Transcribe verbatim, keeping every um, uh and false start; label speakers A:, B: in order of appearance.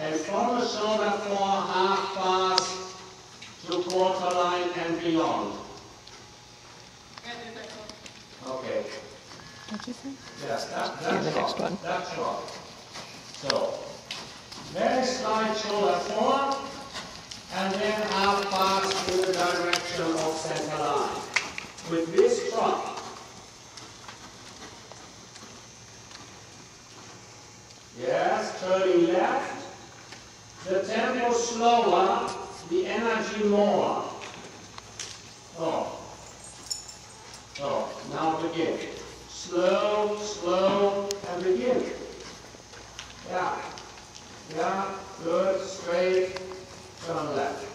A: And from the shoulder four, half pass to quarter line and beyond. Okay.
B: What'd you say?
A: Yes, that,
B: See you
A: that's
B: in the next
A: right.
B: one.
A: That's right. So, very slight shoulder four, and then half pass in the direction of center line. With this trot. Yes, turning left. The tempo slower, the energy more. Oh. Oh, now begin. Slow, slow, and begin. Yeah. Yeah, good, straight, turn left.